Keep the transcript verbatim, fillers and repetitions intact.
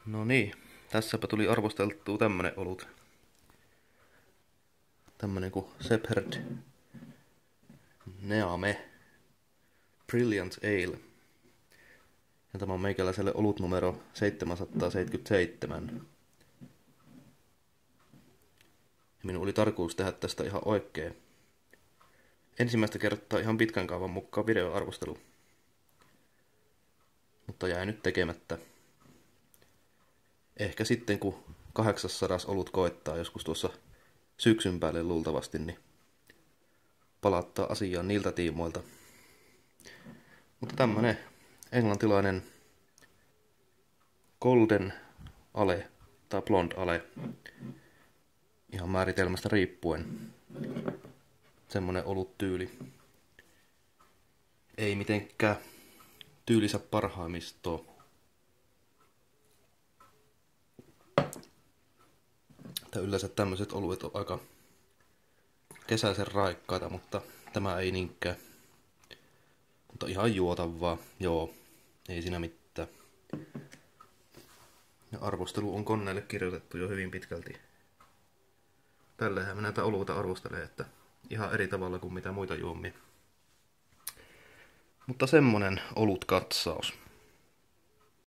No niin, tässäpä tuli arvosteltua tämmönen olut. Tämmönen kuin Shepherd Neame Brilliant Ale. Ja tämä on meikäläiselle olut numero seitsemänsataaseitsemänkymmentäseitsemän. Ja minun oli tarkoitus tehdä tästä ihan oikein. Ensimmäistä kertaa ihan pitkän kaavan mukaan videoarvostelu. Mutta jäi nyt tekemättä. Ehkä sitten kun kahdeksansadas olut koettaa joskus tuossa syksyn päälle luultavasti, niin palauttaa asiaan niiltä tiimoilta. Mutta tämmönen englantilainen Golden Ale tai Blonde Ale, ihan määritelmästä riippuen, semmonen oluttyyli. Ei mitenkään tyylisä parhaimmistoa. Tää yleensä tämmöiset oluet on aika kesäisen raikkaita, mutta tämä ei niinkään. Mutta ihan juotavaa, joo, ei siinä mitään. Ja arvostelu on koneelle kirjoitettu jo hyvin pitkälti. Tällähän minä näitä oluita arvostelen, että ihan eri tavalla kuin mitä muita juomia. Mutta semmonen olut katsaus.